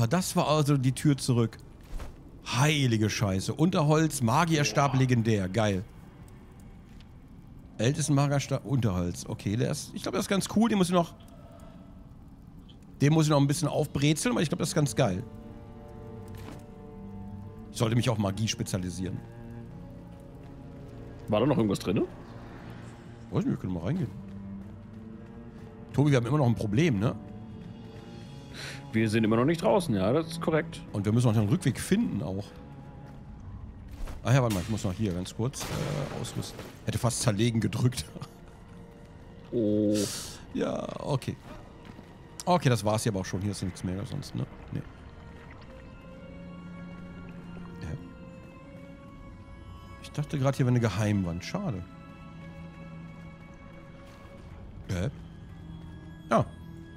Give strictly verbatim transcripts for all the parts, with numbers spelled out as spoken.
Ah, das war also die Tür zurück. Heilige Scheiße. Unterholz, Magierstab, Boah. Legendär. Geil. Ältesten Magierstab, Unterholz. Okay, der ist, ich glaube, das ist ganz cool. Den muss ich noch... Den muss ich noch ein bisschen aufbrezeln, aber ich glaube, das ist ganz geil. Ich sollte mich auf Magie spezialisieren. War da noch irgendwas drin? Weiß nicht, wir können mal reingehen. Tobi, wir haben immer noch ein Problem, ne? Wir sind immer noch nicht draußen, ja, das ist korrekt. Und wir müssen noch den Rückweg finden auch. Ach ja, warte mal, ich muss noch hier ganz kurz äh, ausrüsten. Hätte fast zerlegen gedrückt. Oh. Ja, okay. Okay, das war's hier aber auch schon. Hier ist nichts mehr sonst, ne? Nee. Ja. Ich dachte gerade, hier wäre eine Geheimwand. Schade. Äh? Ja.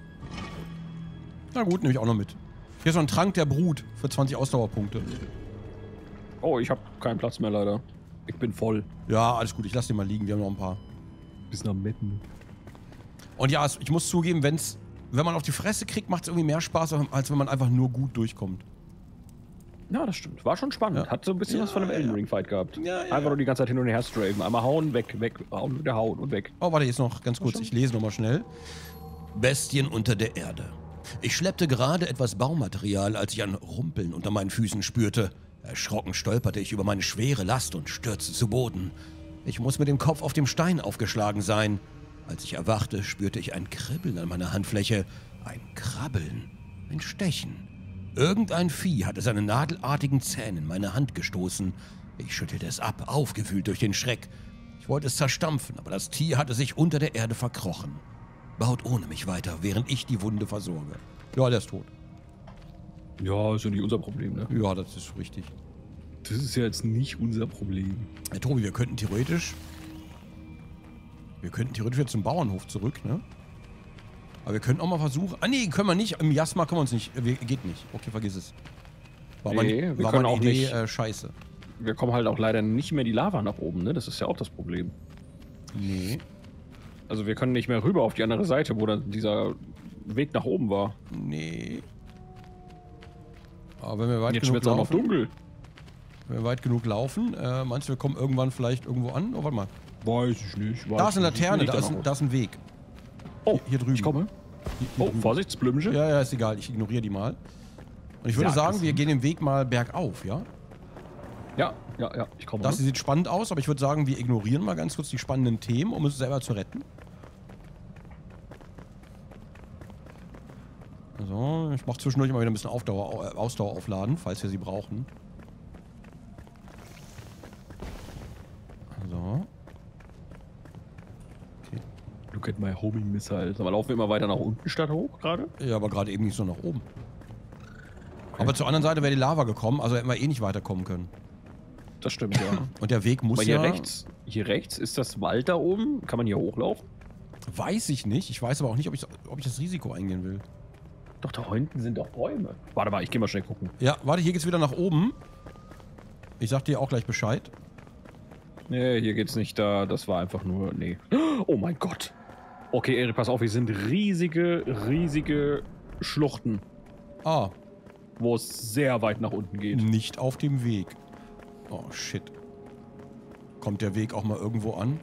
Na gut, nehme ich auch noch mit. Hier ist noch ein Trank der Brut für zwanzig Ausdauerpunkte. Oh, ich habe keinen Platz mehr leider. Ich bin voll. Ja, alles gut. Ich lasse den mal liegen. Wir haben noch ein paar. Bis nach mitten. Und ja, ich muss zugeben, wenn's, wenn man auf die Fresse kriegt, macht es irgendwie mehr Spaß, als wenn man einfach nur gut durchkommt. Ja, das stimmt. War schon spannend. Ja. Hat so ein bisschen Ja, was von einem Elden ja. Ring Fight gehabt. Ja, ja. Einfach nur die ganze Zeit hin und her strafen. Einmal hauen, weg, weg, hauen, wieder hauen und weg. Oh, warte, jetzt noch ganz kurz. Ich lese nochmal schnell. Bestien unter der Erde. Ich schleppte gerade etwas Baumaterial, als ich ein Rumpeln unter meinen Füßen spürte. Erschrocken stolperte ich über meine schwere Last und stürzte zu Boden. Ich muss mit dem Kopf auf dem Stein aufgeschlagen sein. Als ich erwachte, spürte ich ein Kribbeln an meiner Handfläche. Ein Krabbeln. Ein Stechen. Irgendein Vieh hatte seine nadelartigen Zähne in meine Hand gestoßen. Ich schüttelte es ab, aufgewühlt durch den Schreck. Ich wollte es zerstampfen, aber das Tier hatte sich unter der Erde verkrochen. Baut ohne mich weiter, während ich die Wunde versorge. Ja, der ist tot. Ja, ist ja nicht unser Problem, ne? Ja, das ist richtig. Das ist ja jetzt nicht unser Problem. Herr Tobi, wir könnten theoretisch... Wir könnten theoretisch jetzt zum Bauernhof zurück, ne? Aber wir könnten auch mal versuchen... Ah, nee, können wir nicht. Im Jasma können wir uns nicht. Wir, geht nicht. Okay, vergiss es. War Nee, meine, wir war können meine auch Idee nicht- äh, scheiße. Wir kommen halt auch leider nicht mehr die Lava nach oben, ne? Das ist ja auch das Problem. Nee. Also wir können nicht mehr rüber auf die andere Seite, wo dann dieser Weg nach oben war. Nee. Aber wenn wir weit Jetzt genug wird es auch noch laufen... dunkel. Wenn wir weit genug laufen, äh, meinst du, wir kommen irgendwann vielleicht irgendwo an? Oh, warte mal. Weiß ich nicht. Weiß Da ist eine ich nicht. Laterne, Nicht da ist, danach ein, da ist ein Weg. Oh, Hier, hier drüben. ich komme. Hier, hier Oh, drüben. Vorsichtsblümchen. Ja, ja, ist egal. Ich ignoriere die mal. Und ich würde Ja, sagen, das- wir gehen den Weg mal bergauf, ja? Ja, ja, ja, ich komme. Das hier sieht spannend aus, aber ich würde sagen, wir ignorieren mal ganz kurz die spannenden Themen, um uns selber zu retten. So, ich mache zwischendurch mal wieder ein bisschen Aufdauer, Ausdauer aufladen, falls wir sie brauchen. So. Okay. Look at my homing missile. Aber laufen wir immer weiter nach unten statt hoch gerade? Ja, aber gerade eben nicht so nach oben. Aber zur anderen Seite wäre die Lava gekommen, also hätten wir eh nicht weiterkommen können. Das stimmt, ja. Und der Weg muss Aber hier ja... rechts, hier rechts ist das Wald da oben. Kann man hier hochlaufen? Weiß ich nicht. Ich weiß aber auch nicht, ob ich, ob ich das Risiko eingehen will. Doch, da hinten sind doch Bäume. Warte mal, ich gehe mal schnell gucken. Ja, warte, hier geht's wieder nach oben. Ich sag dir auch gleich Bescheid. Nee, hier geht's nicht da. Das war einfach nur... Nee. Oh mein Gott. Okay, Erik, pass auf. Hier sind riesige, riesige Schluchten, Ah, wo es sehr weit nach unten geht. nicht auf dem Weg. Oh, shit. Kommt der Weg auch mal irgendwo an?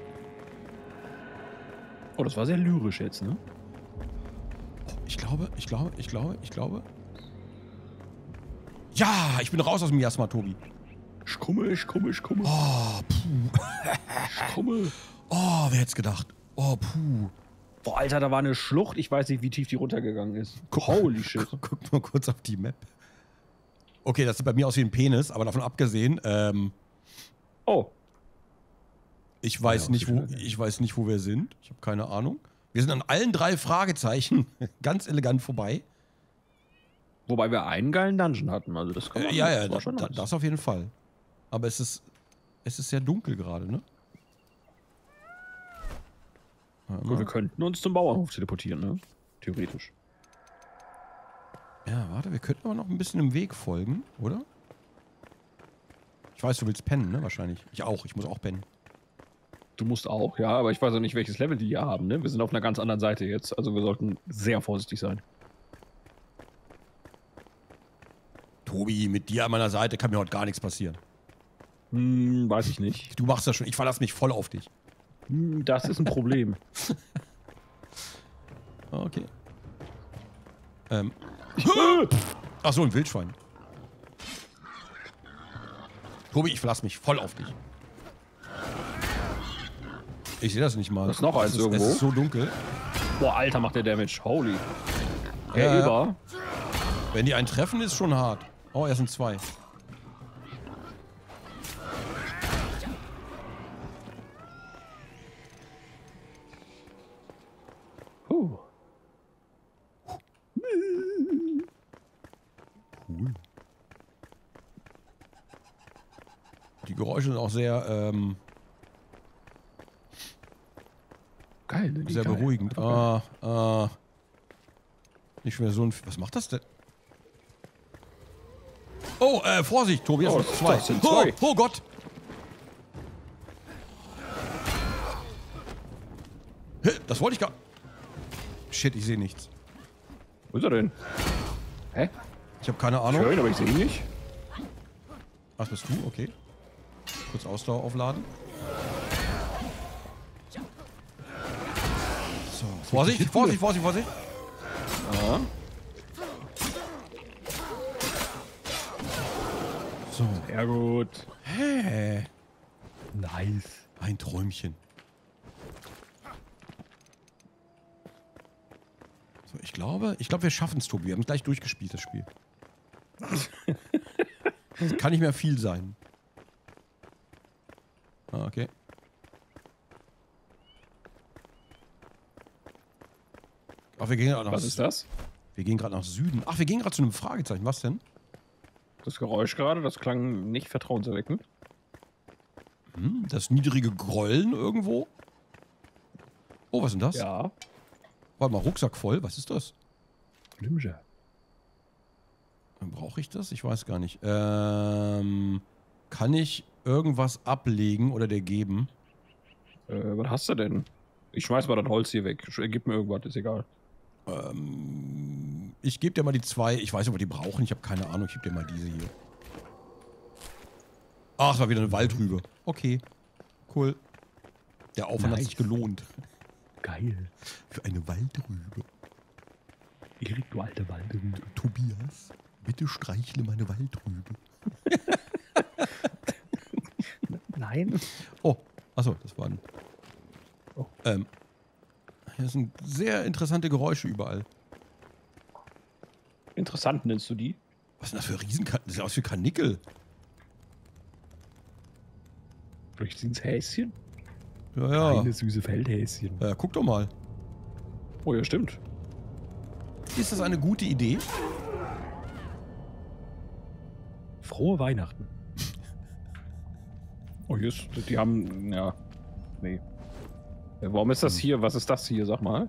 Oh, das war sehr lyrisch jetzt, ne? Ich glaube, ich glaube, ich glaube, ich glaube. Ja, ich bin raus aus dem Jasma, Tobi. Ich komme, ich komme, ich komme. Oh, puh. Ich komme. Oh, wer hätte es gedacht? Oh, puh. Boah, Alter, da war eine Schlucht. Ich weiß nicht, wie tief die runtergegangen ist. Holy shit. Guck mal kurz auf die Map. Okay, das sieht bei mir aus wie ein Penis, aber davon abgesehen, ähm, Oh. ich weiß Ja, nicht, wo, ausgeschaltet. ich weiß nicht, wo wir sind. Ich habe keine Ahnung. Wir sind an allen drei Fragezeichen ganz elegant vorbei. Wobei wir einen geilen Dungeon hatten. Also das kann man Äh, ja, ja, das war da, schon da, nice. das auf jeden Fall. Aber es ist, es ist sehr dunkel gerade, ne? Warte Gut, mal. wir könnten uns zum Bauernhof teleportieren, ne? Theoretisch. Ja, warte, wir könnten aber noch ein bisschen im Weg folgen, oder? Ich weiß, du willst pennen, ne? Wahrscheinlich. Ich auch, ich muss auch pennen. Du musst auch, ja, aber ich weiß auch nicht, welches Level die hier haben, ne? Wir sind auf einer ganz anderen Seite jetzt, also wir sollten sehr vorsichtig sein. Tobi, mit dir an meiner Seite kann mir heute gar nichts passieren. Hm, weiß ich nicht. Du machst das schon. Ich verlasse mich voll auf dich. Hm, das ist ein Problem. Okay. Ähm. Ach so, ein Wildschwein. Tobi, ich verlasse mich voll auf dich. Ich sehe das nicht mal. Das ist noch eins es ist, irgendwo. Es ist so dunkel. Boah, Alter, macht der Damage. Holy. Ja, Ja, ja. über. Wenn die einen treffen, ist schon hart. Oh, er sind zwei. Huh. Cool. Die Geräusche sind auch sehr, ähm, Geil, sind die sehr geil. beruhigend. Ah, ah. Nicht mehr so ein... Was macht das denn? Oh, äh, Vorsicht, Tobi, das Oh, sind zwei. das sind Oh, zwei. oh Gott. Hä, das wollte ich gar... Shit, ich sehe nichts. Wo ist er denn? Hä? Ich habe keine Ich Ahnung. höre ihn, aber ich sehe ihn nicht. Was bist du? Okay. Kurz Ausdauer aufladen. So, Vorsicht, Vorsicht, Vorsicht, Vorsicht. Ja. So. Sehr gut. Hä? Nice. Ein Träumchen. So, ich glaube, ich glaube, wir schaffen es, Tobi. Wir haben es gleich durchgespielt, das Spiel. Das kann nicht mehr viel sein. Ah, okay. Ach, wir gehen gerade nach Was ist das? Wir gehen gerade nach Süden. Ach, wir gehen gerade zu einem Fragezeichen. Was denn? Das Geräusch gerade, das klang nicht vertrauenserweckend. Hm, das niedrige Grollen irgendwo? Oh, was ist denn das? Ja. Warte mal, Rucksack voll. Was ist das? Blümsche. Brauche ich das? Ich weiß gar nicht. Ähm, kann ich irgendwas ablegen oder dir geben? Äh, was hast du denn? Ich schmeiß mal das Holz hier weg. Sch- Gib mir irgendwas, ist egal. Ähm, ich gebe dir mal die zwei. Ich weiß nicht, ob wir die brauchen. Ich habe keine Ahnung. Ich gebe dir mal diese hier. Ach, es war wieder eine Waldrübe. Okay. Cool. Der Aufwand hat Nice. sich gelohnt. Geil. Für eine Waldrübe. Erik, du alte Waldrübe. Tobias, bitte streichle meine Waldrübe. Nein. Oh, achso, das war ein... Oh. Ähm, hier sind sehr interessante Geräusche überall. Interessant nennst du die? Was sind das für Riesenkarten? Das sieht aus wie Karnickel. Vielleicht sind's Häschen? Ja, ja. Kleine süße Feldhäschen. Ja, guck doch mal. Oh ja, stimmt. Ist das eine gute Idee? Frohe Weihnachten. Oh, hier ist, die haben, ja, nee. Ja, warum ist das hier, was ist das hier, sag mal?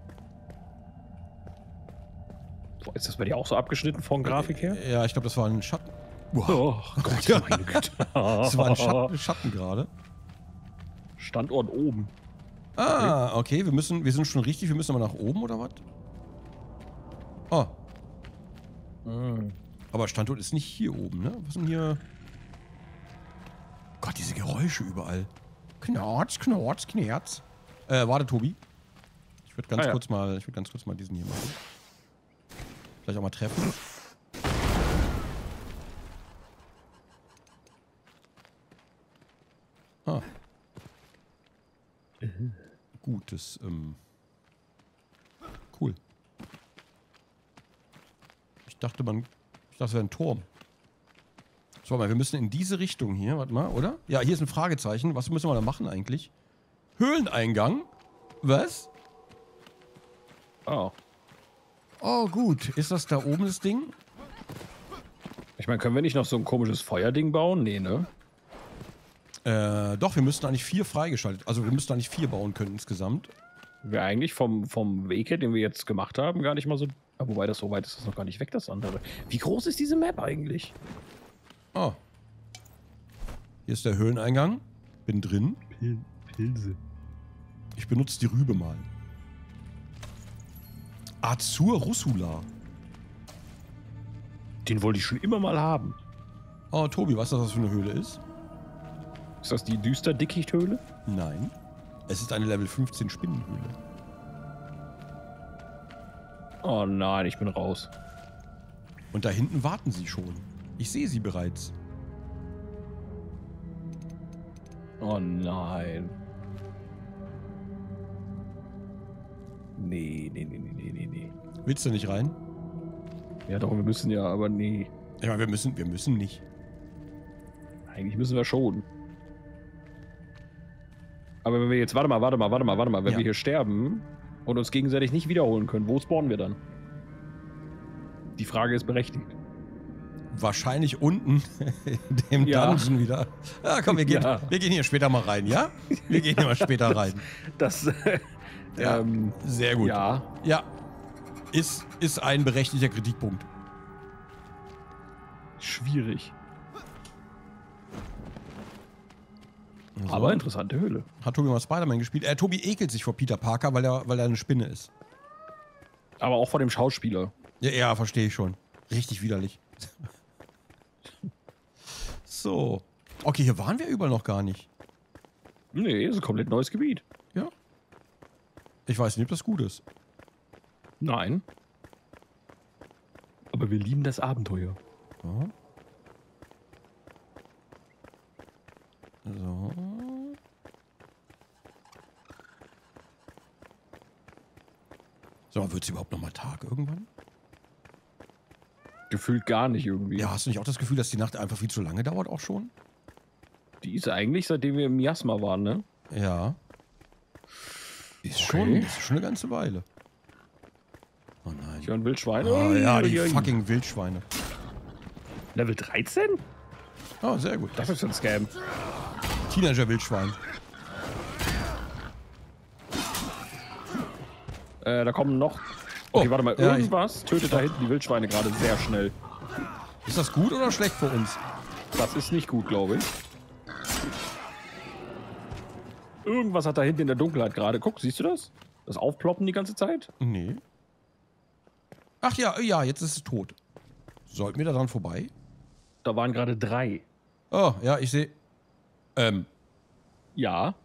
Boah, ist das bei dir auch so abgeschnitten von Grafik her? Ja, ich glaube, das war ein Schatten. Oh Gott, Ja. meine Güte. Das war ein Schatten, Schatten gerade. Standort oben. Ah, okay, wir müssen, wir sind schon richtig, wir müssen aber nach oben, oder was? Oh, Mhm. aber Standort ist nicht hier oben, ne? Was sind hier... Gott, diese Geräusche überall. Knorz, Knorz, Knerz. Äh, warte, Tobi. Ich würde ganz Ah, ja. kurz mal, ich würde ganz kurz mal diesen hier machen. Vielleicht auch mal treffen. Ah. Gut, das, ähm... Cool. Ich dachte, man... Ich dachte, es wäre ein Turm. So, mal, wir müssen in diese Richtung hier, warte mal, oder? Ja, hier ist ein Fragezeichen. Was müssen wir da machen eigentlich? Höhleneingang? Was? Oh. Oh, gut. Ist das da oben das Ding? Ich meine, können wir nicht noch so ein komisches Feuerding bauen? Nee, ne? Äh, doch, wir müssten eigentlich vier freigeschaltet. Also wir müssten eigentlich vier bauen können insgesamt. Wäre eigentlich vom, vom Weg her, den wir jetzt gemacht haben, gar nicht mal so. Aber wobei das so weit ist, das noch gar nicht weg, das andere. Wie groß ist diese Map eigentlich? Oh. Hier ist der Höhleneingang. Bin drin. Pil Pilze. Ich benutze die Rübe mal. Azur Russula. Den wollte ich schon immer mal haben. Oh, Tobi, weißt du, was das für eine Höhle ist? Ist das die Düster-Dickicht-Höhle? Nein. Es ist eine Level fünfzehn Spinnenhöhle. Oh nein, ich bin raus. Und da hinten warten sie schon. Ich sehe sie bereits. Oh nein. Nee, nee, nee, nee, nee, nee, nee. Willst du nicht rein? Ja doch, wir müssen ja, aber nee. Ich meine, wir müssen, wir müssen nicht. Eigentlich müssen wir schon. Aber wenn wir jetzt, warte mal, warte mal, warte mal, warte mal, wenn Ja. wir hier sterben und uns gegenseitig nicht wiederholen können, wo spawnen wir dann? Die Frage ist berechtigt. Wahrscheinlich unten in dem Ja. Dungeon wieder. Ja, komm, wir gehen, Ja. wir gehen hier später mal rein, ja? Wir gehen hier mal später rein. Das, Ja, ähm, sehr gut. ja. Ja, ist, ist ein berechtigter Kritikpunkt. Schwierig. So. Aber interessante Höhle. Hat Tobi mal Spider-Man gespielt? Äh, Tobi ekelt sich vor Peter Parker, weil er, weil er eine Spinne ist. Aber auch vor dem Schauspieler. Ja, ja, verstehe ich schon. Richtig widerlich. So. Okay, hier waren wir überall noch gar nicht. Nee, ist ein komplett neues Gebiet. Ja. Ich weiß nicht, ob das gut ist. Nein. Aber wir lieben das Abenteuer. So. So. So, wird es überhaupt noch mal Tag irgendwann? Gefühlt gar nicht irgendwie. Ja, hast du nicht auch das Gefühl, dass die Nacht einfach viel zu lange dauert auch schon? Die ist eigentlich, seitdem wir im Miasma waren, ne? Ja. Ist Okay. schon, ist schon eine ganze Weile. Oh nein. Ich höre ein Wildschwein. Oh ja, die Uiuiui. fucking Wildschweine. Level dreizehn? Oh, sehr gut. Das ist ein Scam. Teenager-Wildschwein. Äh, da kommen noch... Okay, Oh, warte mal. ja, ich- Irgendwas tötet da hinten die Wildschweine gerade sehr schnell. Ist das gut oder schlecht für uns? Das ist nicht gut, glaube ich. Irgendwas hat da hinten in der Dunkelheit gerade. Guck, siehst du das? Das Aufploppen die ganze Zeit? Nee. Ach ja, ja, jetzt ist es tot. Sollten wir da dran vorbei? Da waren gerade drei. Oh, ja, ich sehe. Ähm, Ja.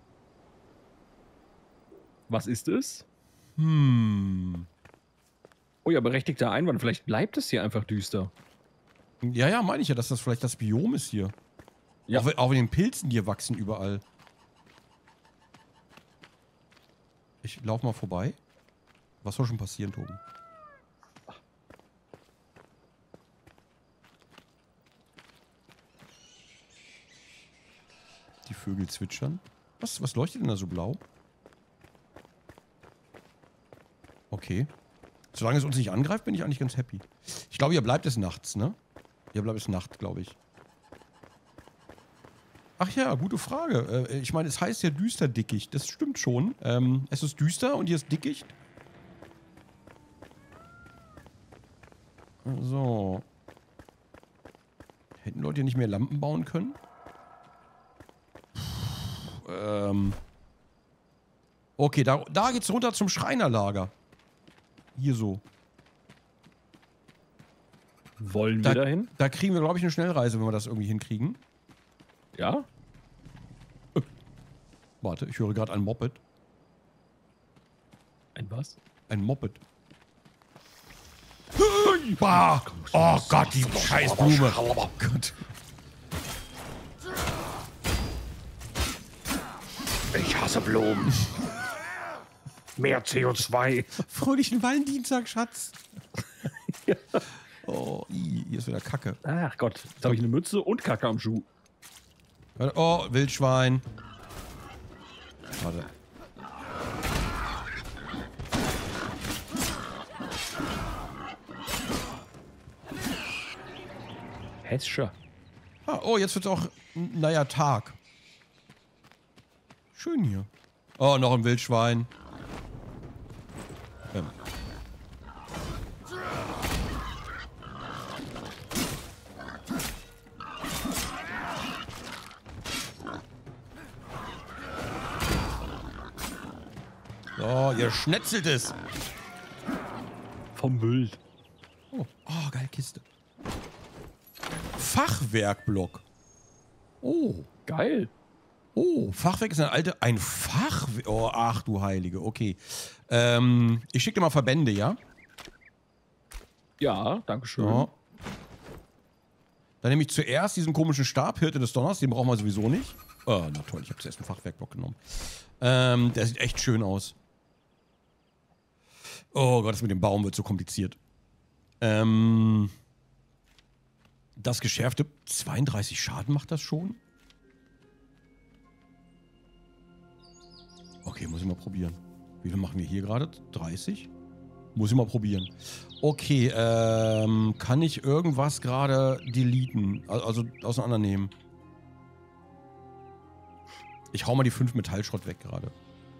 Was ist es? hm. Oh ja, berechtigter Einwand. Vielleicht bleibt es hier einfach düster. Ja, ja, meine ich ja, dass das vielleicht das Biom ist hier. Ja. Auch, wenn- auch in den Pilzen, die hier wachsen überall. Ich laufe mal vorbei. Was soll schon passieren, Toben? Die Vögel zwitschern. Was, was leuchtet denn da so blau? Okay. Solange es uns nicht angreift, bin ich eigentlich ganz happy. Ich glaube, hier bleibt es nachts, ne? Hier bleibt es Nacht, glaube ich. Ach ja, gute Frage. Äh, ich meine, es heißt ja Düsterdickicht. Das stimmt schon. Ähm, es ist düster und hier ist Dickicht. So. Hätten Leute hier nicht mehr Lampen bauen können? Puh, ähm. Okay, da, da geht's runter zum Schreinerlager. Hier so. Wollen Da, wir dahin? da kriegen wir, glaube ich, eine Schnellreise, wenn wir das irgendwie hinkriegen. Ja? Warte, ich höre gerade ein Moped. Ein was? Ein Moped. Bah! Oh Gott, die scheiß Blume. Oh Gott. Ich hasse Blumen. Mehr C O zwei. Fröhlichen Valentinstag, Schatz. Oh, ii, hier ist wieder Kacke. Ach Gott, jetzt habe ich eine Mütze und Kacke am Schuh. Oh, Wildschwein. Warte. Hesscher. Ah, oh, jetzt wird's auch, n- naja, Tag. Schön hier. Oh, noch ein Wildschwein. Ähm. So, ihr schnetzelt es. Vom Wild. Oh, oh, geil, Kiste. Fachwerkblock. Oh. Geil. Oh, Fachwerk ist eine alte... Ein Fachwerk... Oh, ach du Heilige. Okay. Ähm, ich schicke dir mal Verbände, ja? Ja, danke schön. Ja. Dann nehme ich zuerst diesen komischen Stab, Hirte des Donners. Den brauchen wir sowieso nicht. Oh, na toll, ich habe zuerst einen Fachwerkblock genommen. Ähm, der sieht echt schön aus. Oh Gott, das mit dem Baum wird so kompliziert. Ähm... Das geschärfte zweiunddreißig Schaden macht das schon? Okay, muss ich mal probieren. Wie viel machen wir hier gerade? dreißig? Muss ich mal probieren. Okay, ähm, kann ich irgendwas gerade deleten? Also auseinandernehmen? Ich hau mal die fünf Metallschrott weg gerade.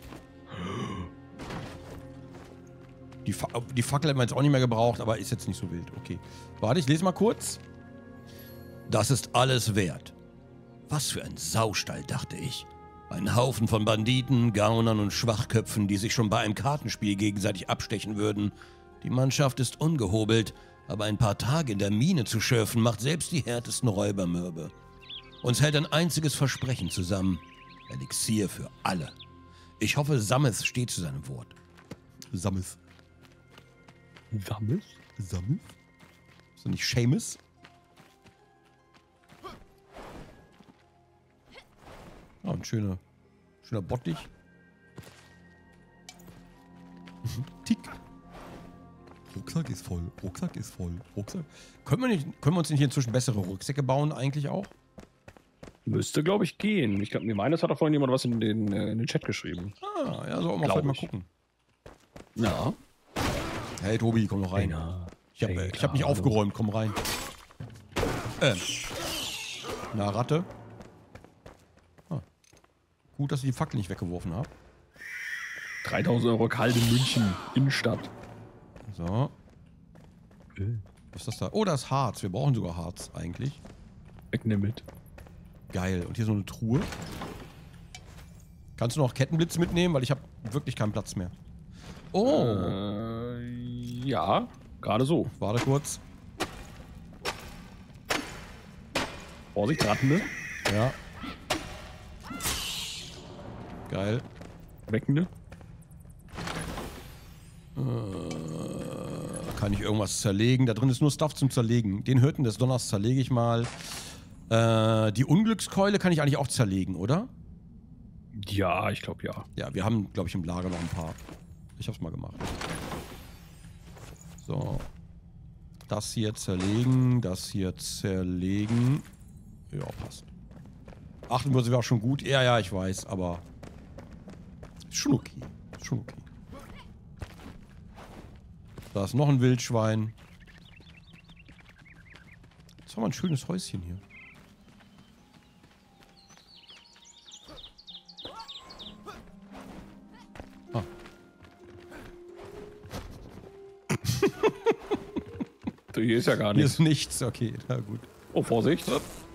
Die, Fa die Fackel hätten wir jetzt auch nicht mehr gebraucht, aber ist jetzt nicht so wild. Okay. Warte, ich lese mal kurz. Das ist alles wert. Was für ein Saustall, dachte ich. Ein Haufen von Banditen, Gaunern und Schwachköpfen, die sich schon bei einem Kartenspiel gegenseitig abstechen würden. Die Mannschaft ist ungehobelt, aber ein paar Tage in der Mine zu schürfen, macht selbst die härtesten Räuber mürbe. Uns hält ein einziges Versprechen zusammen. Elixier für alle. Ich hoffe, Sammeth steht zu seinem Wort. Sammeth. Sammeth? Sammeth? Ist das nicht Seamus? Ja, ein schöner, schöner Bottich. Tick. Rucksack ist voll. Rucksack ist voll. Rucksack. Können wir, nicht, können wir uns nicht inzwischen bessere Rucksäcke bauen eigentlich auch? Müsste, glaube ich, gehen. Ich glaube, mir meines hat doch vorhin jemand was in den, äh, in den Chat geschrieben. Ah, ja, so auch mal, mal gucken. Ja. Hey Tobi, komm noch rein. Hey, ich habe hey, ich hab nicht aufgeräumt, komm rein. Ähm. Na, Ratte. Ah. Gut, dass ich die Fackel nicht weggeworfen habe. dreitausend Euro kalt in München, Innenstadt. So. Was ist das da? Oh, da ist Harz. Wir brauchen sogar Harz eigentlich. Wegnimm mit. Geil. Und hier so eine Truhe. Kannst du noch Kettenblitz mitnehmen? Weil ich habe wirklich keinen Platz mehr. Oh. Äh, ja, gerade so. Warte kurz. Vorsicht, Rattende. Ja. Geil. Weckende. Äh, kann ich irgendwas zerlegen? Da drin ist nur Stuff zum Zerlegen. Den Hirten des Donners zerlege ich mal. Äh, die Unglückskeule kann ich eigentlich auch zerlegen, oder? Ja, ich glaube ja. Ja, wir haben, glaube ich, im Lager noch ein paar. Ich hab's mal gemacht. So. Das hier zerlegen, das hier zerlegen. Ja, passt. achtundvierzig war schon gut. Ja, ja, ich weiß, aber ist schon okay. Ist schon okay. Da ist noch ein Wildschwein. Jetzt haben wir ein schönes Häuschen hier. Ah. Hier ist ja gar Hier nichts. ist nichts. Okay, na gut. Oh, Vorsicht.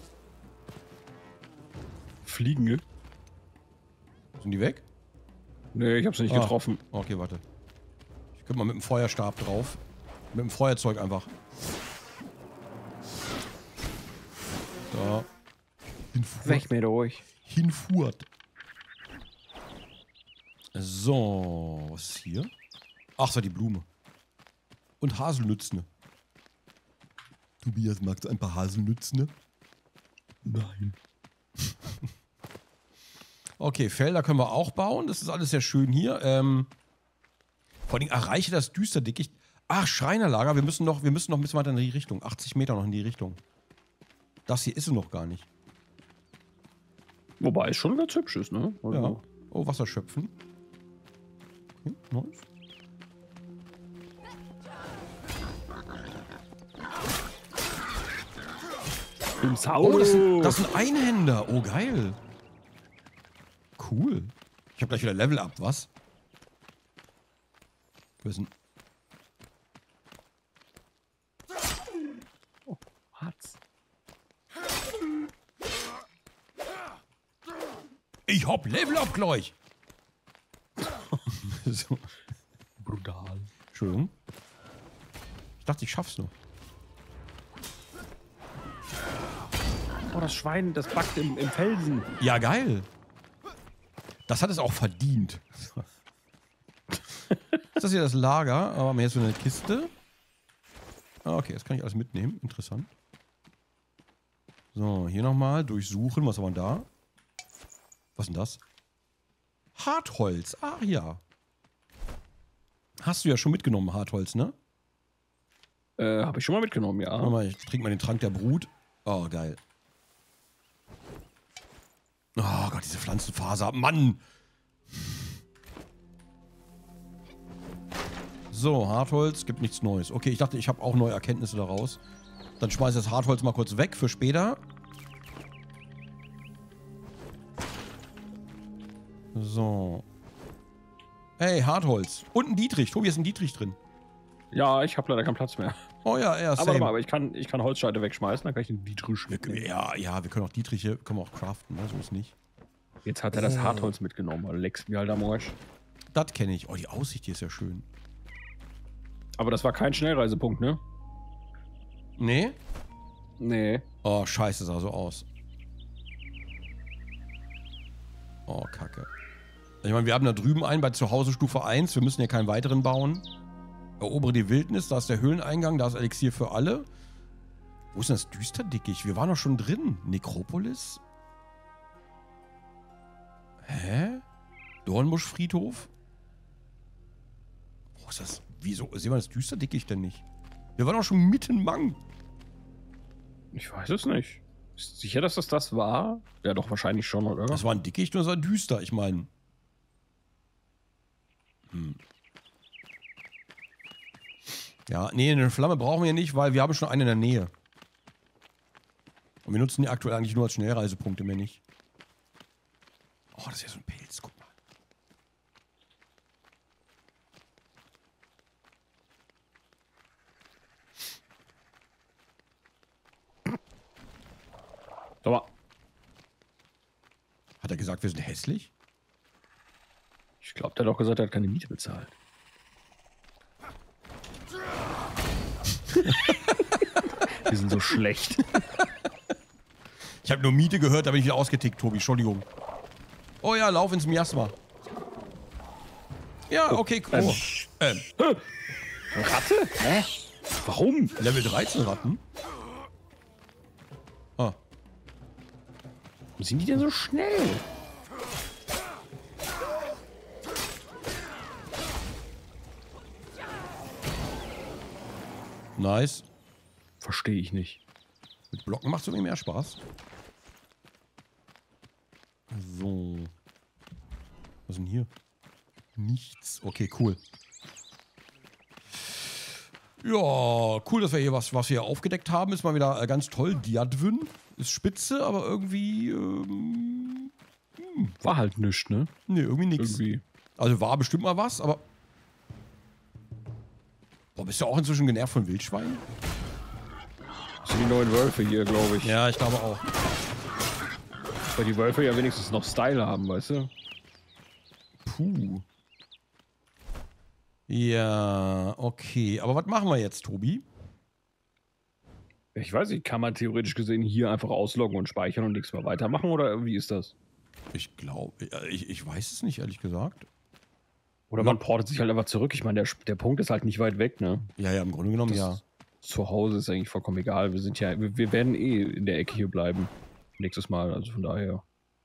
Fliegende. Sind die weg? Nee, ich habe sie nicht Ah. getroffen. Okay, warte. Ich könnte mal mit dem Feuerstab drauf. Mit dem Feuerzeug einfach. Da. Hinfuhrt. Weg mir durch. Hinfuhrt. So, was ist hier? Ach, so die Blume. Und Haselnützne. Tobias, magst du ein paar Haselnützne? Nein. Okay, Felder können wir auch bauen. Das ist alles sehr schön hier. Ähm, vor allem erreiche das Düsterdickicht. Ach, Schreinerlager. Wir müssen noch, wir müssen noch ein bisschen weiter in die Richtung. achtzig Meter noch in die Richtung. Das hier ist es noch gar nicht. Wobei es schon ganz hübsch ist, ne? Also Ja. Oh, Wasser schöpfen. Okay, nice. Ins Haus. Oh, das sind, das sind Einhänder. Oh, geil. Cool. Ich habe gleich wieder Level up, was? Wir sind. Oh, Harz. Ich hab Level up gleich. So. Brutal. Entschuldigung. Ich dachte, ich schaff's noch. Oh, das Schwein, das backt im, im Felsen. Ja, geil. Das hat es auch verdient. Ist das hier das Lager? Aber mehr so eine Kiste. Ah, okay, das kann ich alles mitnehmen. Interessant. So, hier nochmal durchsuchen. Was haben wir da? Was ist denn das? Hartholz. Ah, ja. Hast du ja schon mitgenommen, Hartholz, ne? Äh, hab ich schon mal mitgenommen, ja. Warte mal, ich trinke mal den Trank der Brut. Oh, geil. Oh Gott, diese Pflanzenfaser. Mann! So, Hartholz, gibt nichts Neues. Okay, ich dachte, ich habe auch neue Erkenntnisse daraus. Dann schmeiße ich das Hartholz mal kurz weg für später. So. Hey, Hartholz. Und ein Dietrich. Tobi, ist ein Dietrich drin. Ja, ich habe leider keinen Platz mehr. Oh ja, ja, Aber, same. warte mal, aber ich kann, ich kann Holzscheite wegschmeißen, dann kann ich den Dietrich mitnehmen. Ja, ja, wir können auch Dietriche, können wir auch craften, ne? So ist nicht. Jetzt hat er das Hartholz mitgenommen, weil leckst mir halt am Arsch. Das kenne ich. Oh, die Aussicht hier ist ja schön. Aber das war kein Schnellreisepunkt, ne? Nee? Nee. Oh, scheiße, sah so aus. Oh, Kacke. Ich meine, wir haben da drüben einen bei Zuhause Stufe eins. Wir müssen ja keinen weiteren bauen. Erobere die Wildnis, da ist der Höhleneingang, da ist Elixier für alle. Wo ist denn das Düsterdickicht? Wir waren doch schon drin. Nekropolis? Hä? Dornbuschfriedhof? Wo ist das? Wieso sehen wir das Düsterdickicht denn nicht? Wir waren doch schon mitten Mang. Ich weiß es nicht. Ist sicher, dass das das war? Ja, doch, wahrscheinlich schon, oder? Das war ein Dickicht und das war düster, ich meine. Hm. Ja, nee, eine Flamme brauchen wir nicht, weil wir haben schon eine in der Nähe. Und wir nutzen die aktuell eigentlich nur als Schnellreisepunkte, mehr nicht. Oh, das ist ja so ein Pilz, guck mal. Sag mal. Hat er gesagt, wir sind hässlich? Ich glaube, der hat doch gesagt, er hat keine Miete bezahlt. Die sind so schlecht. Ich habe nur Miete gehört, da bin ich wieder ausgetickt, Tobi. Entschuldigung. Oh ja, lauf ins Miasma. Ja, okay, cool. Ähm. Ähm, Ratte? Hä? Warum? Level dreizehn Ratten? Ah. Warum sind die denn so schnell? Nice. Verstehe ich nicht. Mit Blocken macht es irgendwie mehr Spaß. So. Was ist denn hier? Nichts. Okay, cool. Ja, cool, dass wir hier was, was wir hier aufgedeckt haben. Ist mal wieder äh, ganz toll. Diadwin ist spitze, aber irgendwie. Ähm, hm. War halt nichts, ne? Ne, irgendwie nichts. Irgendwie. Also war bestimmt mal was, aber. Boah, bist du auch inzwischen genervt von Wildschweinen? Das sind die neuen Wölfe hier, glaube ich. Ja, ich glaube auch. Weil die Wölfe ja wenigstens noch Style haben, weißt du? Puh. Ja, okay. Aber was machen wir jetzt, Tobi? Ich weiß nicht, kann man theoretisch gesehen hier einfach ausloggen und speichern und nichts mehr weitermachen, oder wie ist das? Ich glaube, ich, ich weiß es nicht, ehrlich gesagt. Oder man portet sich halt einfach zurück. Ich meine, der, der Punkt ist halt nicht weit weg, ne? Ja, ja, im Grunde genommen, das ja. Zu Hause ist eigentlich vollkommen egal. Wir sind ja, wir, wir werden eh in der Ecke hier bleiben. Nächstes Mal, also von daher.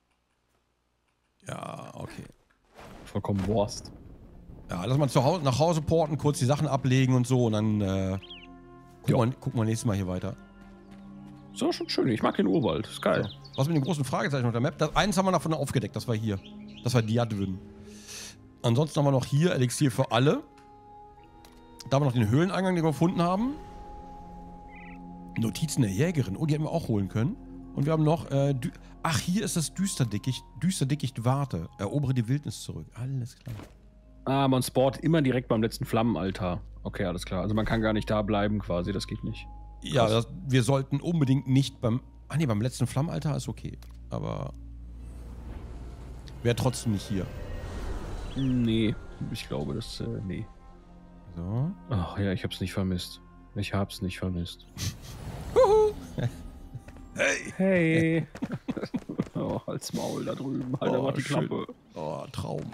Ja, okay. Vollkommen Wurst. Ja, lass mal zu Hause, nach Hause porten, kurz die Sachen ablegen und so und dann äh, gucken, wir, gucken wir nächstes Mal hier weiter. Ist auch schon schön. Ich mag den Urwald. Ist geil. So. Was mit dem großen Fragezeichen auf der Map? Das, eins haben wir davon aufgedeckt, das war hier. Das war Diadwin. Ansonsten haben wir noch hier Elixier für alle. Da haben wir noch den Höhleneingang, den wir gefunden haben. Notizen der Jägerin. Oh, die hätten wir auch holen können. Und wir haben noch, äh, ach, hier ist das Düsterdickicht. Düsterdickicht Warte. Erobere die Wildnis zurück. Alles klar. Ah, man spawnt immer direkt beim letzten Flammenaltar. Okay, alles klar. Also man kann gar nicht da bleiben quasi, das geht nicht. Ja, das, wir sollten unbedingt nicht beim... Ah ne, beim letzten Flammenaltar ist okay. Aber... wäre trotzdem nicht hier. Nee, ich glaube, das... Äh, nee. So. Ach ja, ich hab's nicht vermisst. Ich hab's nicht vermisst. Hey! Hey! Oh, halt's Maul da drüben. Halt Oh, einfach die schön. Klappe. Oh, Traum.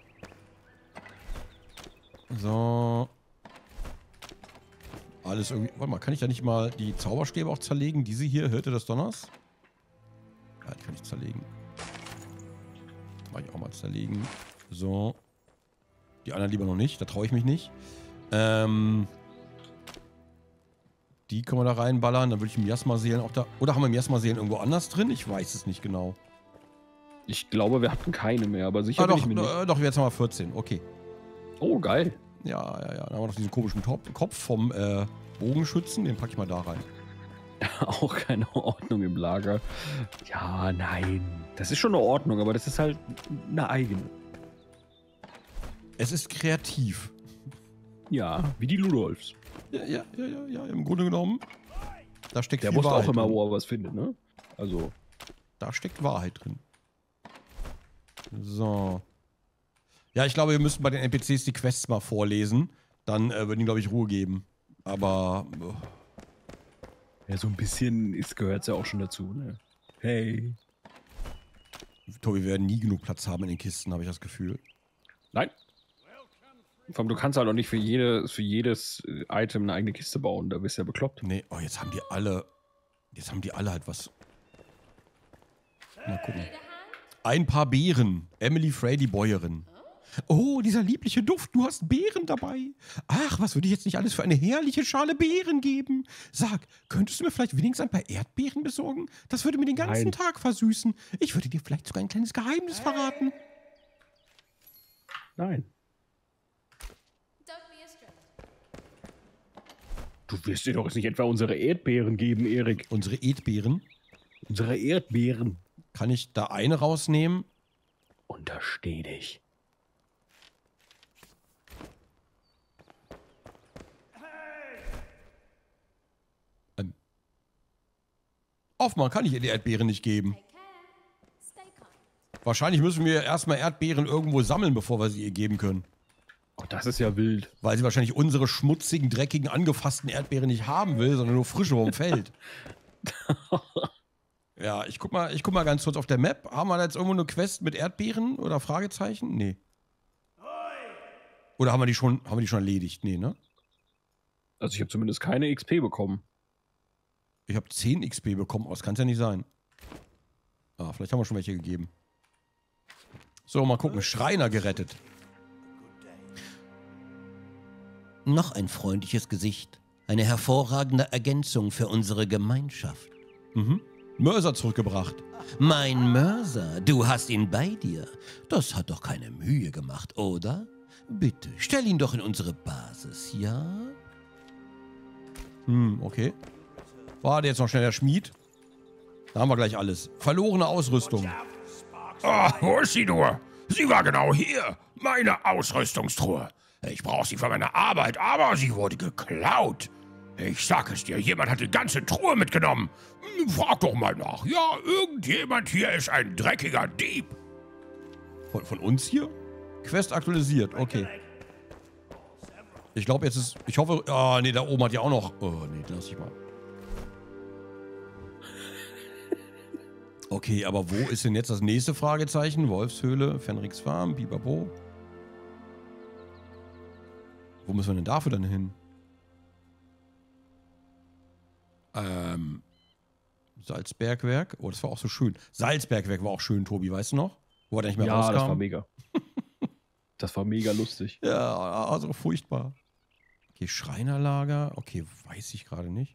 So. Alles irgendwie. Warte mal, kann ich da nicht mal die Zauberstäbe auch zerlegen? Diese hier, Hirte des Donners? Ja, die kann ich zerlegen. Mach ich auch mal zerlegen. So. Die anderen lieber noch nicht, da traue ich mich nicht. Ähm. Die können wir da reinballern. Dann würde ich Miasma-Seelen auch da. Oder haben wir Miasma-Seelen irgendwo anders drin? Ich weiß es nicht genau. Ich glaube, wir hatten keine mehr, aber sicher Ah, bin doch, ich mir nicht. äh, doch, jetzt haben wir vierzehn. Okay. Oh, geil. Ja, ja, ja. Dann haben wir noch diesen komischen Top Kopf vom äh, Bogenschützen. Den packe ich mal da rein. Auch keine Ordnung im Lager. Ja, nein. Das ist schon eine Ordnung, aber das ist halt eine eigene. Es ist kreativ. Ja, wie die Ludolfs. Ja, ja, ja, ja, ja. Im Grunde genommen. Da steckt Der viel wusste Wahrheit auch immer, drin. wo er was findet, ne? Also. Da steckt Wahrheit drin. So. Ja, ich glaube, wir müssen bei den N P Cs die Quests mal vorlesen. Dann äh, würden die, glaube ich, Ruhe geben. Aber. Ja, so ein bisschen gehört es ja auch schon dazu, ne? Hey. Äh, Tobi, wir werden nie genug Platz haben in den Kisten, habe ich das Gefühl. Nein. Vor allem, du kannst halt auch nicht für, jede, für jedes Item eine eigene Kiste bauen. Da bist du ja bekloppt. Nee, oh, jetzt haben die alle. Jetzt haben die alle halt was. Mal gucken. Ein paar Beeren. Emily Frey, die Bäuerin. Oh, dieser liebliche Duft. Du hast Beeren dabei. Ach, was würde ich jetzt nicht alles für eine herrliche Schale Beeren geben? Sag, könntest du mir vielleicht wenigstens ein paar Erdbeeren besorgen? Das würde mir den ganzen Nein. Tag versüßen. Ich würde dir vielleicht sogar ein kleines Geheimnis verraten. Nein. Du wirst dir doch jetzt nicht etwa unsere Erdbeeren geben, Erik. Unsere Erdbeeren. Unsere Erdbeeren. Kann ich da eine rausnehmen? Untersteh dich. Ähm. Aufmachen kann ich ihr die Erdbeeren nicht geben. Wahrscheinlich müssen wir erstmal Erdbeeren irgendwo sammeln, bevor wir sie ihr geben können. Oh, das ist ja wild. Weil sie wahrscheinlich unsere schmutzigen, dreckigen, angefassten Erdbeeren nicht haben will, sondern nur frische vom Feld. Ja, ich guck mal, ich guck mal ganz kurz auf der Map. Haben wir da jetzt irgendwo eine Quest mit Erdbeeren oder Fragezeichen? Nee. Oder haben wir die schon, haben wir die schon erledigt? Nee, ne? Also ich habe zumindest keine X P bekommen. Ich habe zehn X P bekommen, aber das kann es ja nicht sein. Ah, vielleicht haben wir schon welche gegeben. So, mal gucken. Schreiner gerettet. Noch ein freundliches Gesicht. Eine hervorragende Ergänzung für unsere Gemeinschaft. Mhm. Mörser zurückgebracht. Mein Mörser, du hast ihn bei dir. Das hat doch keine Mühe gemacht, oder? Bitte, stell ihn doch in unsere Basis, ja? Hm, okay. Warte jetzt noch schnell der Schmied. Da haben wir gleich alles. Verlorene Ausrüstung. Ah, wo ist sie nur? Sie war genau hier. Meine Ausrüstungstruhe. Ich brauche sie für meine Arbeit, aber sie wurde geklaut. Ich sag es dir, jemand hat die ganze Truhe mitgenommen. Hm, Frag doch mal nach. Ja, irgendjemand hier ist ein dreckiger Dieb. Von, von uns hier? Quest aktualisiert, okay. Ich glaube, jetzt ist. Ich hoffe. Ah, nee, da oben hat ja auch noch. Oh, nee, lass ich mal. Okay, aber wo ist denn jetzt das nächste Fragezeichen? Wolfshöhle, Fenrix Farm, Bibabo. Wo müssen wir denn dafür dann hin? Ähm. Salzbergwerk. Oh, das war auch so schön. Salzbergwerk war auch schön, Tobi, weißt du noch? Wo er nicht mehr Ja, rauskam? das war mega. Das war mega lustig. Ja, also furchtbar. Okay, Schreinerlager. Okay, weiß ich gerade nicht.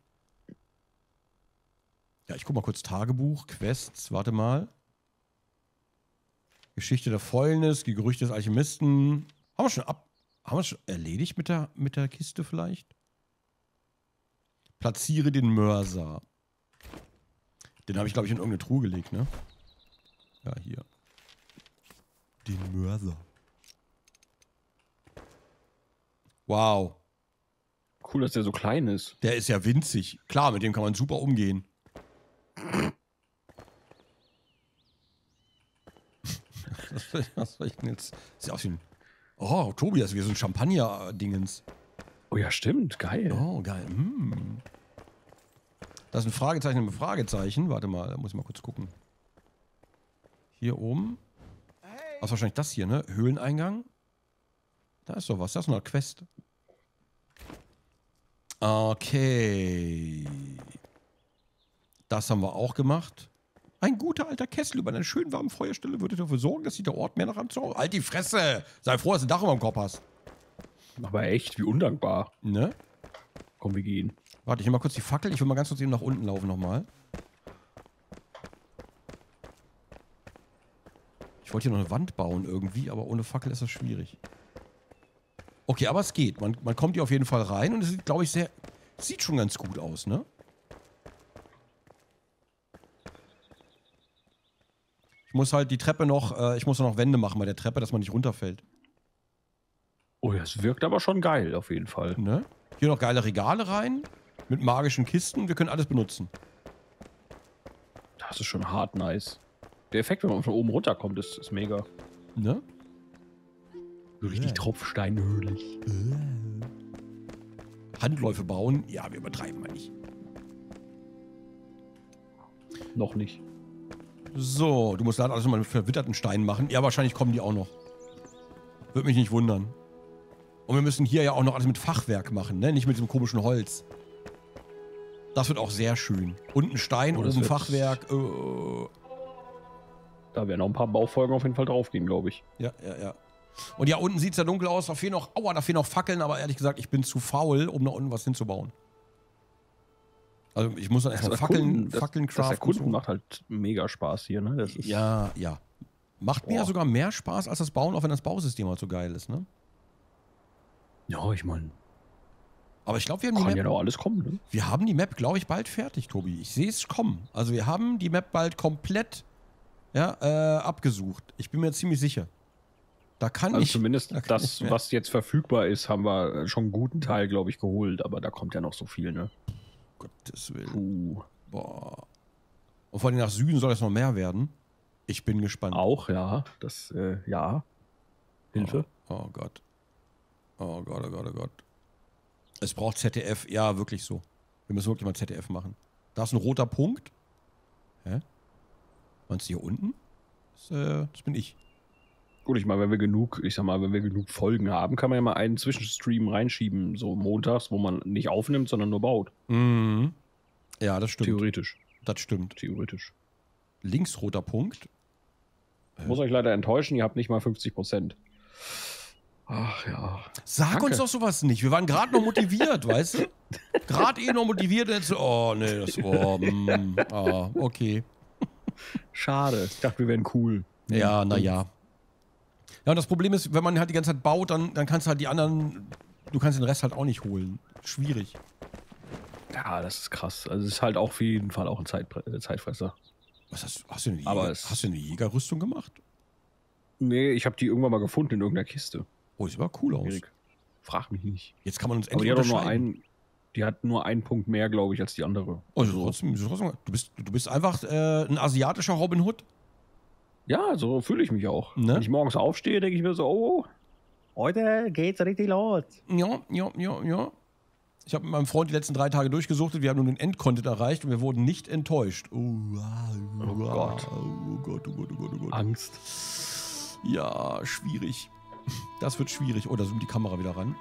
Ja, ich guck mal kurz Tagebuch, Quests, warte mal. Geschichte der Fäulnis, die Gerüchte des Alchemisten. Haben wir schon ab. Haben wir schon erledigt mit der, mit der Kiste vielleicht? Platziere den Mörser. Den habe ich, glaube ich, in irgendeine Truhe gelegt, ne? Ja, hier. Den Mörser. Wow. Cool, dass der so klein ist. Der ist ja winzig. Klar, mit dem kann man super umgehen. Was soll ich denn jetzt? Sieht aus wie ein. Oh, Tobi, das ist wie so ein Champagner-Dingens. Oh ja, stimmt. Geil. Oh, geil. Mm. Das ist ein Fragezeichen mit Fragezeichen. Warte mal, da muss ich mal kurz gucken. Hier oben. Das ist wahrscheinlich das hier, ne? Höhleneingang. Da ist doch was. Das ist noch eine Quest. Okay. Das haben wir auch gemacht. Ein guter alter Kessel über einer schönen warmen Feuerstelle würde dafür sorgen, dass sich der Ort mehr nach einem Zorn... Halt die Fresse! Sei froh, dass du ein Dach über dem Kopf hast. Aber echt, wie undankbar. Ne? Komm, wir gehen. Warte, ich nehme mal kurz die Fackel. Ich will mal ganz kurz eben nach unten laufen nochmal. Ich wollte hier noch eine Wand bauen irgendwie, aber ohne Fackel ist das schwierig. Okay, aber es geht. Man, man kommt hier auf jeden Fall rein und es sieht, glaube ich, sehr... Sieht schon ganz gut aus, ne? Ich muss halt die Treppe noch... Äh, ich muss noch Wände machen bei der Treppe, dass man nicht runterfällt. Oh ja, es wirkt aber schon geil, auf jeden Fall. Ne? Hier noch geile Regale rein. Mit magischen Kisten. Wir können alles benutzen. Das ist schon hart nice. Der Effekt, wenn man von oben runterkommt, ist, ist mega. Ne? So richtig tropfsteinhöhlig. Handläufe bauen? Ja, wir übertreiben mal nicht. Noch nicht. So, du musst leider alles mal mit verwitterten Steinen machen. Ja, wahrscheinlich kommen die auch noch. Würde mich nicht wundern. Und wir müssen hier ja auch noch alles mit Fachwerk machen, ne? Nicht mit diesem komischen Holz. Das wird auch sehr schön. Unten Stein, Oh, das oben wird- Fachwerk. Äh, Da werden auch ein paar Baufolgen auf jeden Fall draufgehen, glaube ich. ja, ja, ja. Und ja, unten sieht es ja dunkel aus. Da fehlen noch, aua, da fehlen noch Fackeln. Aber ehrlich gesagt, ich bin zu faul, um da unten was hinzubauen. Also ich muss dann erstmal Fackeln, Erkunden- das, Fackeln das craften. Erkunden so. macht halt mega Spaß hier, ne? Das ist Ja, ja. Macht mir ja Boah. sogar mehr Spaß als das Bauen, auch wenn das Bausystem halt so geil ist, ne? Ja, ich meine, Aber ich glaube, wir haben die kann Map, ja noch alles kommen, ne? wir haben die Map, glaube ich, bald fertig, Tobi. Ich sehe es kommen. Also wir haben die Map bald komplett ja, äh, abgesucht. Ich bin mir ziemlich sicher. Da kann Also ich... zumindest da kann das, ich- was jetzt verfügbar ist, haben wir schon einen guten Teil, glaube ich, geholt. Aber da kommt ja noch so viel, ne? Gottes Willen. Puh. Boah. Und vor allem nach Süden soll es noch mehr werden. Ich bin gespannt. Auch, ja. Das, äh, ja. Hilfe. Oh, oh Gott. Oh Gott, oh Gott, oh Gott. Es braucht Z D F. Ja, wirklich so. Wir müssen wirklich mal Z D F machen. Da ist ein roter Punkt. Hä? Meinst du hier unten? Das, äh, das bin ich. Gut, ich meine, wenn wir genug, ich sag mal, wenn wir genug Folgen haben, kann man ja mal einen Zwischenstream reinschieben, so montags, wo man nicht aufnimmt, sondern nur baut. Mhm. Ja, das stimmt. Theoretisch. Das stimmt. Theoretisch. Links roter Punkt. Muss euch leider enttäuschen, ihr habt nicht mal fünfzig Prozent. Ach ja. Sag Danke. uns doch sowas nicht. Wir waren gerade noch motiviert, weißt du? Gerade eh noch motiviert. Und jetzt so, oh, nee, das war. Mm, ah, okay. Schade. Ich dachte, wir wären cool. Ja, naja. Ja, und das Problem ist, wenn man halt die ganze Zeit baut, dann, dann kannst du halt die anderen. Du kannst den Rest halt auch nicht holen. Schwierig. Ja, das ist krass. Also es ist halt auch auf jeden Fall auch ein Zeitpre- äh, Zeitfresser. Was hast, hast du eine Aber Jäger, es- hast du eine Jägerrüstung gemacht? Nee, ich habe die irgendwann mal gefunden in irgendeiner Kiste. Oh, sieht aber cool aus. Erik, frag mich nicht. Jetzt kann man uns Aber endlich die hat doch nur unterscheiden. einen, die hat nur einen Punkt mehr, glaube ich, als die andere. Oh, so trotzdem, so trotzdem, du, bist, du bist einfach äh, ein asiatischer Robin Hood. Ja, so fühle ich mich auch. Ne? Wenn ich morgens aufstehe, denke ich mir so, oh, heute geht's richtig los. Ja, ja, ja, ja. Ich habe mit meinem Freund die letzten drei Tage durchgesuchtet. Wir haben nun den Endcontent erreicht und wir wurden nicht enttäuscht. Oh, wow, Oh Gott. Oh Gott, oh Gott, oh Gott, oh Gott. Angst. Ja, schwierig. Das wird schwierig. Oh, da zoomt die Kamera wieder ran.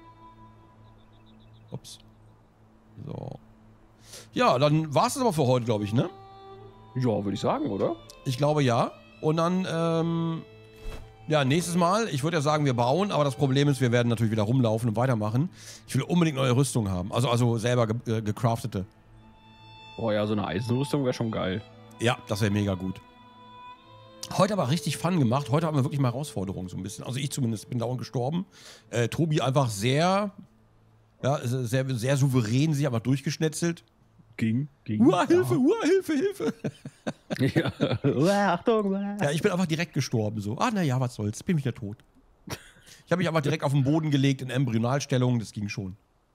Ups. So. Ja, dann war es aber für heute, glaube ich, ne? Ja, würde ich sagen, oder? Ich glaube ja. Und dann, ähm, ja, nächstes Mal, ich würde ja sagen, wir bauen, aber das Problem ist, wir werden natürlich wieder rumlaufen und weitermachen. Ich will unbedingt neue Rüstung haben. Also, also selber ge äh, gecraftete. Boah, ja, so eine Eisenrüstung wäre schon geil. Ja, das wäre mega gut. Heute aber richtig Fun gemacht. Heute haben wir wirklich mal Herausforderungen so ein bisschen. Also ich zumindest bin dauernd gestorben. Äh, Tobi einfach sehr, ja, sehr, sehr souverän sich einfach durchgeschnetzelt. Ging, ging. Uah, Hilfe, uah, Hilfe, Hilfe. Ja. Uah, Achtung. Uah. Ja, ich bin einfach direkt gestorben. So, ah, naja, was soll's, bin ich ja tot. Ich habe mich einfach direkt auf den Boden gelegt in Embryonalstellung, das ging schon.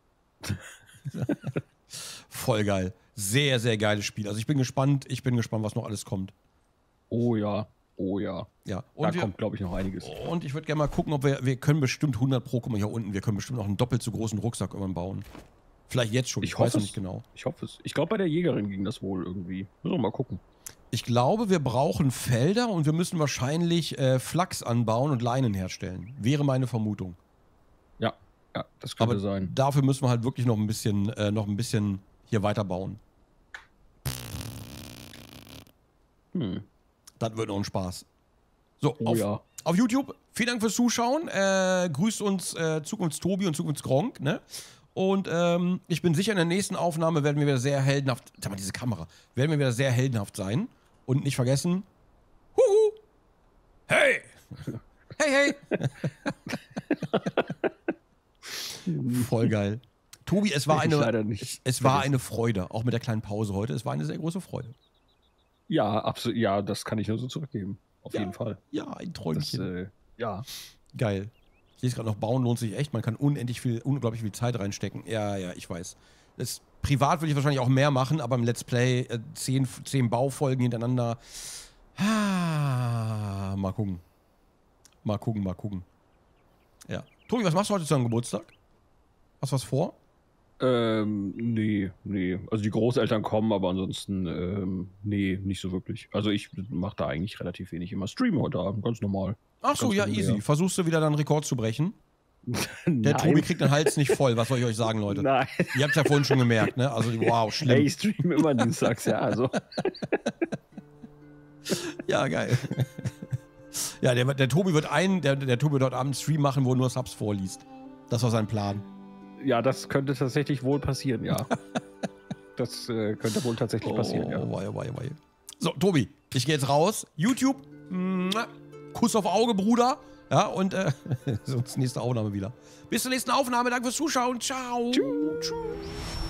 Voll geil. Sehr, sehr geiles Spiel. Also ich bin gespannt, ich bin gespannt, was noch alles kommt. Oh ja, oh ja. Ja. Da Und wir, kommt, glaube ich, noch einiges. Und ich würde gerne mal gucken, ob wir, wir können bestimmt hundert Pro, guck mal hier unten, wir können bestimmt noch einen doppelt so großen Rucksack irgendwann bauen. Vielleicht jetzt schon, ich, Ich weiß hoffe noch es. nicht genau. Ich hoffe es. Ich glaube, bei der Jägerin ging das wohl irgendwie. Müssen wir mal gucken. Ich glaube, wir brauchen Felder und wir müssen wahrscheinlich äh, Flachs anbauen und Leinen herstellen. Wäre meine Vermutung. Ja, ja, das könnte Aber sein. dafür müssen wir halt wirklich noch ein bisschen, äh, noch ein bisschen hier weiterbauen. Hm. Das wird noch ein Spaß. So, Oh auf, ja. auf YouTube, vielen Dank fürs Zuschauen. Äh, grüßt uns äh, Zukunftstobi und Zukunftsgronk, ne? Und ähm, ich bin sicher, in der nächsten Aufnahme werden wir wieder sehr heldenhaft, sag mal, diese Kamera, werden wir wieder sehr heldenhaft sein. Und nicht vergessen, huhu, Hey! hey, hey. Voll geil. Tobi, es war Ich eine, leider nicht. es war eine Freude, auch mit der kleinen Pause heute. Es war eine sehr große Freude. Ja, absolut. Ja, das kann ich nur so zurückgeben. Auf Ja. jeden Fall. Ja, ein Das, Träumchen. äh, ja. Geil. Ich lese gerade noch, bauen lohnt sich echt. Man kann unendlich viel, unglaublich viel Zeit reinstecken. Ja, ja, ich weiß. Das, privat würde ich wahrscheinlich auch mehr machen, aber im Let's Play äh, zehn, zehn Baufolgen hintereinander. Ah, mal gucken. Mal gucken, mal gucken. Ja. Tobi, was machst du heute zu deinem Geburtstag? Hast du was vor? Ähm, nee, nee. Also die Großeltern kommen, aber ansonsten, ähm, nee, nicht so wirklich. Also ich mache da eigentlich relativ wenig. Immer streamen heute Abend, ganz normal. Ach so, Ganz ja, regulär. easy. Versuchst du wieder deinen Rekord zu brechen? Der Nein. Tobi kriegt den Hals nicht voll. Was soll ich euch sagen, Leute? Nein. Ihr habt es ja vorhin schon gemerkt, ne? Also, wow, Ey, schlimm. ich streame immer dienstags, ja, also. Ja, geil. Ja, der, der Tobi wird ein, der, der Tobi wird heute Abend einen Stream machen, wo er nur Subs vorliest. Das war sein Plan. Ja, das könnte tatsächlich wohl passieren, ja. Das äh, könnte wohl tatsächlich passieren, ja. Oh, wei, wei, wei. So, Tobi, ich gehe jetzt raus. YouTube, mua, Kuss auf Auge, Bruder. Ja, und äh, sonst nächste Aufnahme wieder. Bis zur nächsten Aufnahme. Danke fürs Zuschauen. Ciao. Tschüss.